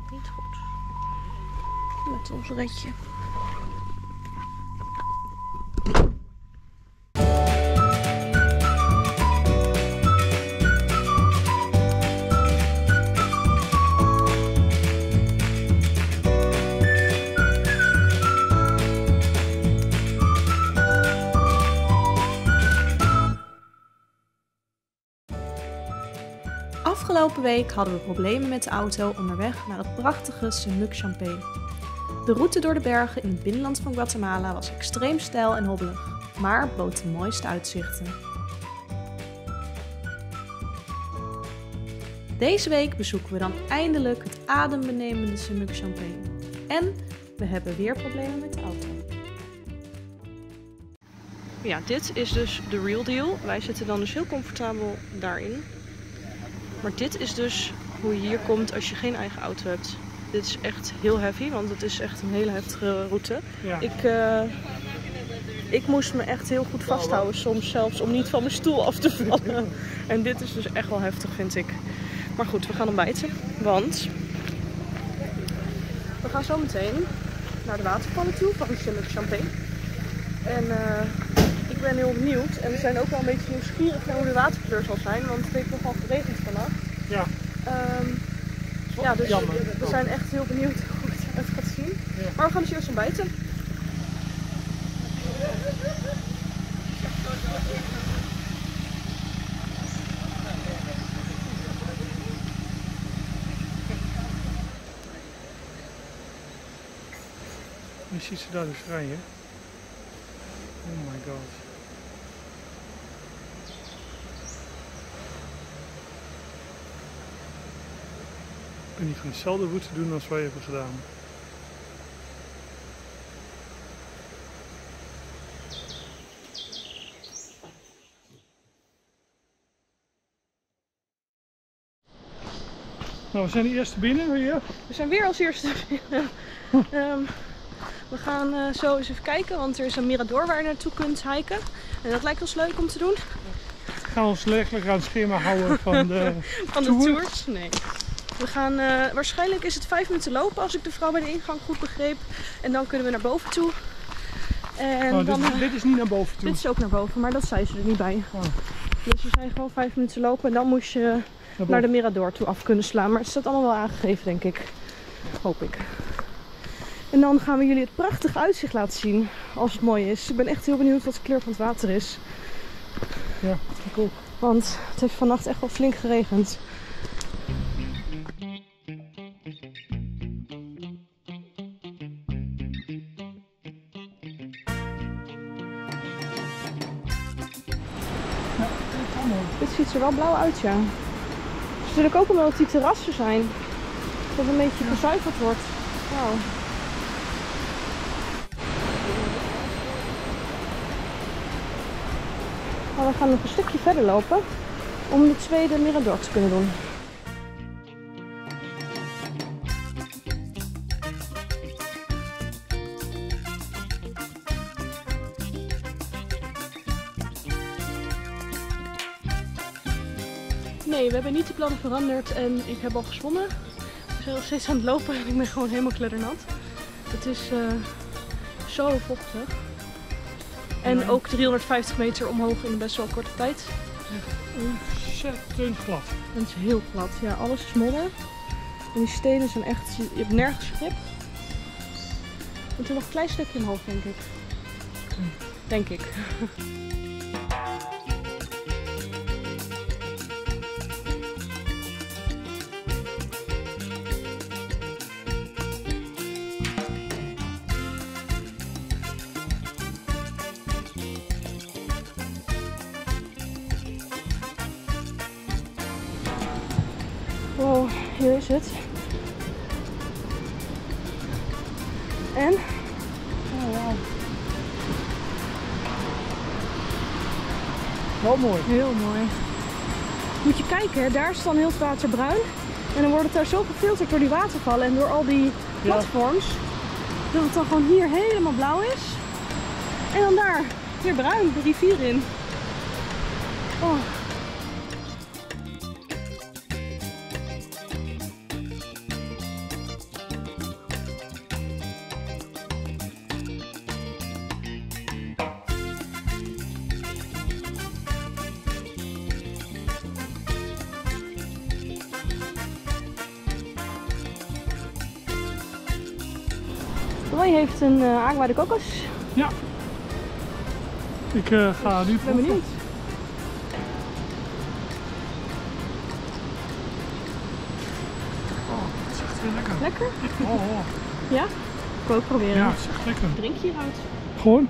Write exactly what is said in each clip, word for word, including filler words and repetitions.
Niet goed. Met ons redje. Afgelopen week hadden we problemen met de auto onderweg naar het prachtige Semuc-Champey. De route door de bergen in het binnenland van Guatemala was extreem steil en hobbelig, maar bood de mooiste uitzichten. Deze week bezoeken we dan eindelijk het adembenemende Semuc-Champey. En we hebben weer problemen met de auto. Ja, dit is dus de real deal. Wij zitten dan dus heel comfortabel daarin. Maar dit is dus hoe je hier komt als je geen eigen auto hebt. Dit is echt heel heavy, want het is echt een hele heftige route. Ja. Ik, uh, ik moest me echt heel goed vasthouden soms zelfs om niet van mijn stoel af te vallen. En dit is dus echt wel heftig, vind ik. Maar goed, we gaan ontbijten, want we gaan zo meteen naar de watervallen toe van Semuc-Champey. En uh, ik ben heel benieuwd en we zijn ook wel een beetje nieuwsgierig naar hoe de waterkleur zal zijn, want het heeft nogal geregend vannacht. Ja. Um, ja, dus Jammer. we zijn echt heel benieuwd hoe het eruit gaat zien. Ja. Maar we gaan dus eerst ontbijten. Je ziet ze daar dus rijden. Oh my god. En die gaan dezelfde route doen als wij hebben gedaan. Nou, we zijn de eerste binnen weer. We zijn weer als eerste binnen. um, we gaan uh, zo eens even kijken, want er is een mirador waar je naartoe kunt hiken. En dat lijkt ons leuk om te doen. We gaan ons letterlijk aan het schema houden van de, van de tour. tours. Nee. We gaan, uh, waarschijnlijk is het vijf minuten lopen als ik de vrouw bij de ingang goed begreep. En dan kunnen we naar boven toe. En oh, dan, dit, dit is niet naar boven toe? Dit is ook naar boven, maar dat zei ze er niet bij. Oh. Dus we zijn gewoon vijf minuten lopen en dan moest je naar, naar de mirador toe af kunnen slaan. Maar het staat allemaal wel aangegeven, denk ik. Hoop ik. En dan gaan we jullie het prachtige uitzicht laten zien, als het mooi is. Ik ben echt heel benieuwd wat de kleur van het water is. Ja, ik ook. Want het heeft vannacht echt wel flink geregend. Dit ziet er wel blauw uit, ja. Natuurlijk ook omdat die terrassen zijn. Dat het een beetje gezuiverd wordt. Wauw. Maar we gaan nog een stukje verder lopen om de tweede mirador te kunnen doen. Nee, we hebben niet de plannen veranderd en ik heb al gezwommen. We zijn nog steeds aan het lopen en ik ben gewoon helemaal kleddernat. Het is uh, zo vochtig. En ja. Ook driehonderdvijftig meter omhoog in best wel korte tijd. Ontzettend glad. Het is heel glad. Ja, alles is modder. En die stenen zijn echt, je hebt nergens grip. We moeten nog een klein stukje omhoog, denk ik. Denk ik. Wow, hier is het. En? Oh, wauw. Wel mooi. Heel mooi. Moet je kijken, daar is dan heel het water bruin. En dan wordt het daar zo gefilterd door die watervallen en door al die platforms. Ja. Dat het dan gewoon hier helemaal blauw is. En dan daar weer bruin, de rivier in. Oh. Roy heeft een uh, agua de kokos. Ja. Ik uh, ga nu Ik ben benieuwd. Oh, het is echt heel lekker. Lekker? Oh, oh. Ja? Ik wil ook proberen. Ja, het is echt lekker. Drink je hieruit? Gewoon.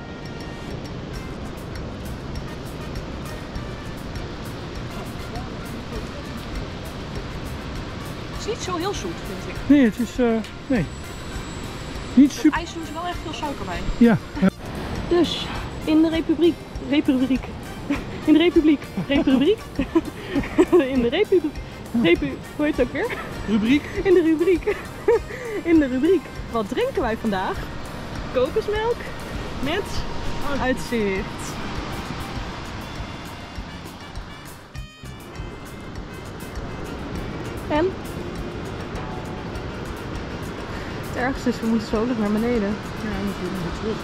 Het is niet zo heel zoet, vind ik. Nee, het is... Uh, nee. Niet super. Het ijs doen ze wel echt veel suiker bij. Ja. Ja. Dus, in de republiek... Republiek. In de republiek. Republiek. In de republiek. Repu... Hoe heet het ook weer? Rubriek. In de rubriek. In de rubriek. Wat drinken wij vandaag? Kokosmelk met uitzicht. En? Het ergste is, we moeten zo nog naar beneden. Ja, dan moeten we weer terug.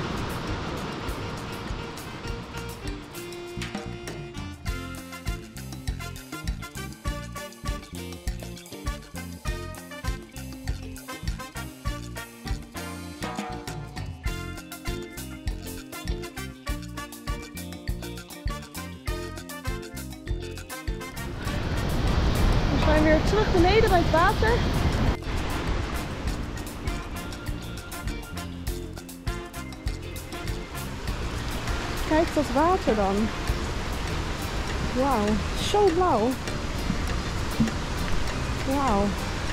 We zijn weer terug beneden bij het water. Kijk dat water dan. Wauw, zo blauw. Wauw.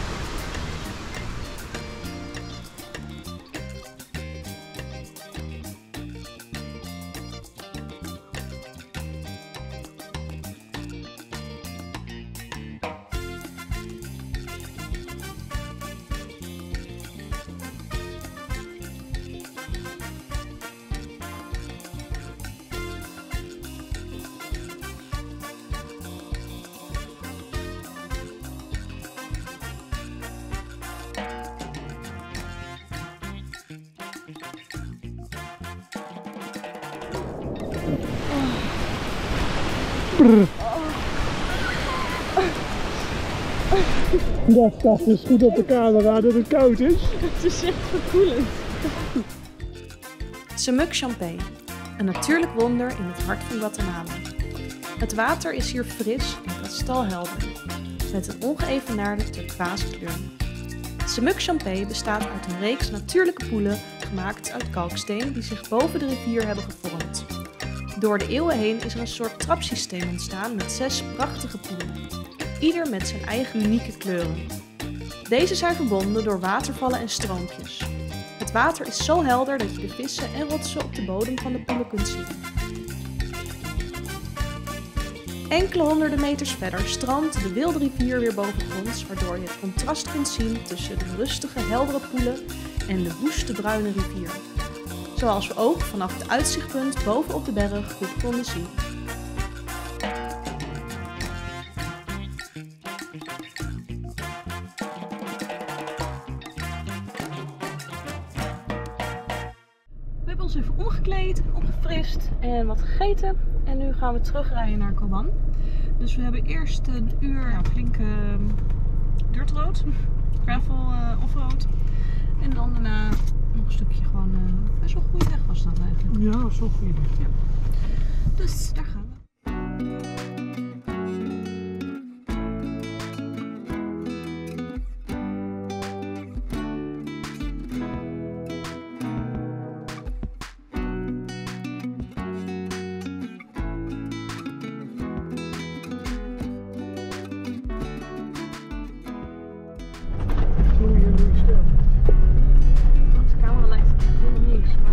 Dat staat dus goed op de camera dat het koud is. Het is echt verkoelend. Semuc Champey, een natuurlijk wonder in het hart van Guatemala. Het water is hier fris en kristalhelder, met een ongeëvenaarde turquoise kleur. Semuc Champey bestaat uit een reeks natuurlijke poelen gemaakt uit kalksteen die zich boven de rivier hebben gevormd. Door de eeuwen heen is er een soort trapsysteem ontstaan met zes prachtige poelen, ieder met zijn eigen unieke kleuren. Deze zijn verbonden door watervallen en stroompjes. Het water is zo helder dat je de vissen en rotsen op de bodem van de poelen kunt zien. Enkele honderden meters verder stroomt de wilde rivier weer bovengronds, waardoor je het contrast kunt zien tussen de rustige, heldere poelen en de woeste, bruine rivier. Zoals we ook vanaf het uitzichtpunt boven op de berg goed konden zien. We hebben ons even omgekleed, opgefrist en wat gegeten. En nu gaan we terugrijden naar Coban. Dus we hebben eerst een uur ja, flinke uh, dirt road, gravel uh, offroad. En dan daarna nog een stukje gewoon, uh, best wel een goede weg was dat eigenlijk. Ja, dat is wel goed. Ja. Dus daar gaan we. De camera lijkt helemaal niks, maar...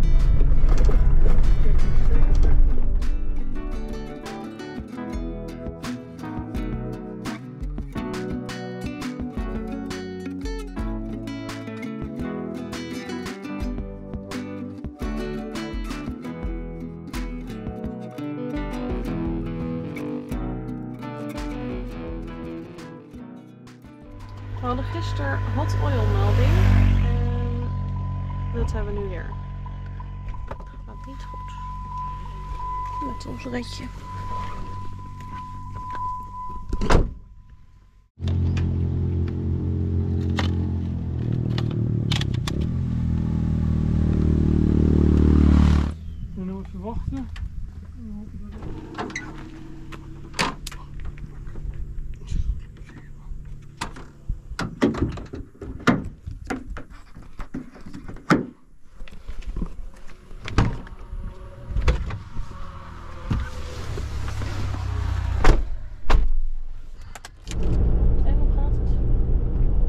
We hadden gisteren hot oil melding en dat hebben we nu weer. Dat gaat niet goed met ons redje.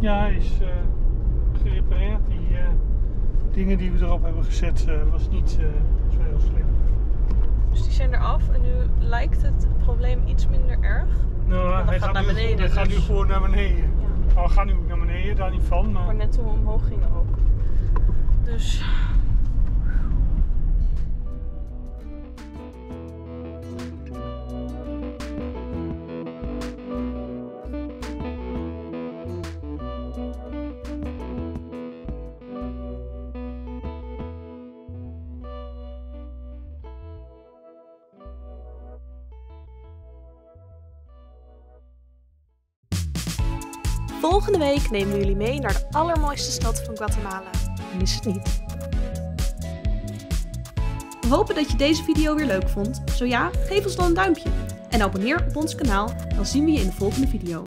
Ja, hij is uh, gerepareerd. Die uh, dingen die we erop hebben gezet uh, was niet uh, zo heel slim. Dus die zijn eraf en nu lijkt het probleem iets minder erg. Nou, hij gaat, gaat naar beneden. Nu, hij dus. gaat nu gewoon naar beneden. Ja. Nou, we gaan nu ook naar beneden, daar niet van. Maar, maar net toen we omhoog gingen ook. Dus... Volgende week nemen we jullie mee naar de allermooiste stad van Guatemala. Mis het niet. We hopen dat je deze video weer leuk vond. Zo ja, geef ons dan een duimpje. En abonneer op ons kanaal, dan zien we je in de volgende video.